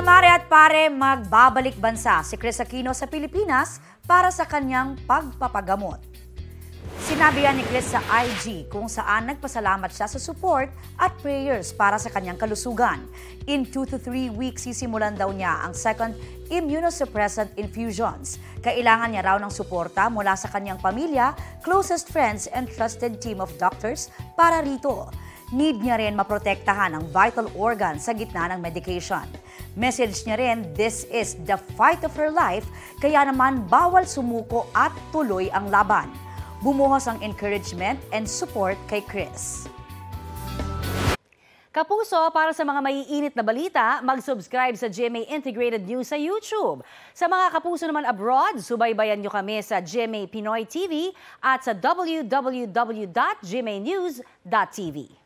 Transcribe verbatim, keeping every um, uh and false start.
Mare at pare, magbabalik bansa si Kris Aquino sa Pilipinas para sa kanyang pagpapagamot. Sinabi yan ni Kris sa I G kung saan nagpasalamat siya sa support at prayers para sa kanyang kalusugan. In two to three weeks, sisimulan daw niya ang second immunosuppressant infusions. Kailangan niya raw ng suporta mula sa kanyang pamilya, closest friends and trusted team of doctors para rito. Need niya rin maprotektahan ang vital organ sa gitna ng medication. Message niya rin, this is the fight of her life, kaya naman bawal sumuko at tuloy ang laban. Bumuhos ang encouragement and support kay Kris. Kapuso, para sa mga maiinit na balita, mag-subscribe sa G M A Integrated News sa YouTube. Sa mga kapuso naman abroad, subaybayan nyo kami sa G M A Pinoy T V at sa w w w dot g m a news dot t v.